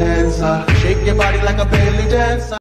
bonanza. Shake your body like a belly dancer.